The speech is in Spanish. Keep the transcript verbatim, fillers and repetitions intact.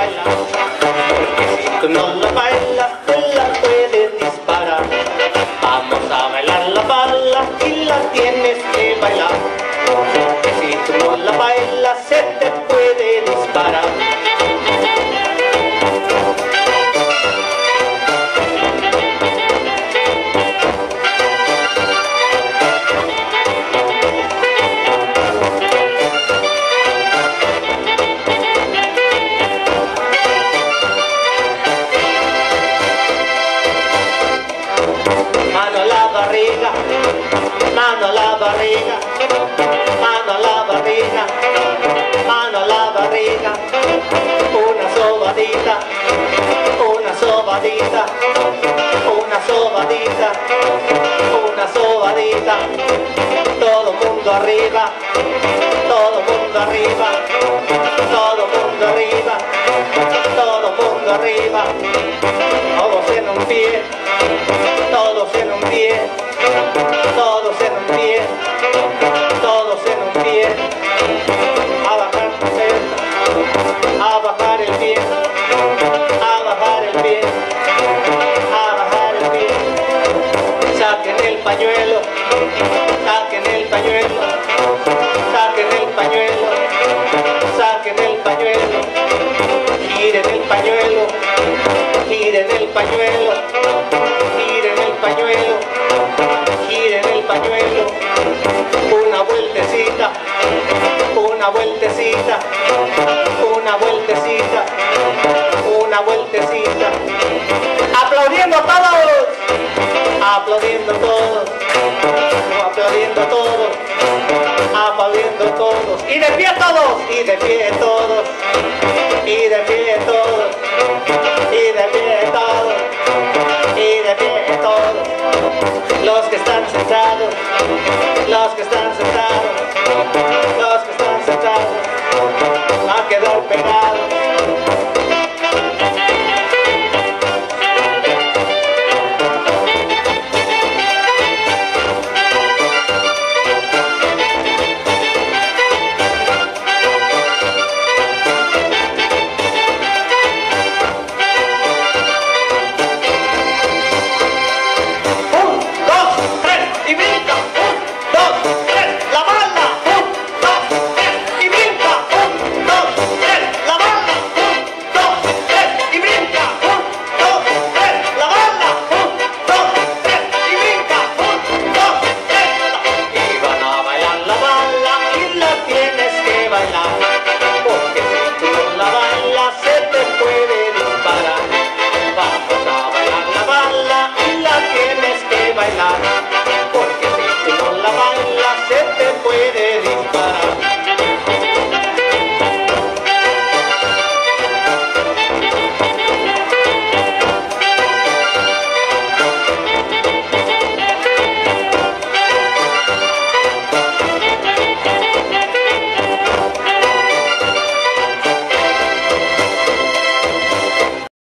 bailar, porque si tú no la bailas, te la puedes disparar. Vamos a bailar la bala y la tienes que bailar, porque si tú no la bailas, se te puede disparar. Mano a la barriga, mano a la barriga, mano a la barriga, mano a la barriga, una sobadita, una sobadita, una sobadita, una sobadita, todo mundo arriba, todo mundo arriba, todo mundo arriba, todo mundo arriba, todos en un pie, todos en un pie, todos en un pie, todos en un pie, a bajar el, a bajar el pie, a bajar el pie, a bajar el pie, saquen el pañuelo, saquen el pañuelo, saquen el pañuelo, saquen el pañuelo, giren el pañuelo, giren el pañuelo, giren el pañuelo, giren el pañuelo, una vueltecita, una vueltecita, una vueltecita, una vueltecita, aplaudiendo todos, aplaudiendo todos, aplaudiendo todos, aplaudiendo todos, y de pie todos, y de pie todos, y de pie todos, y de pie todos, y de pie todos, los que están sentados, los que están sentados.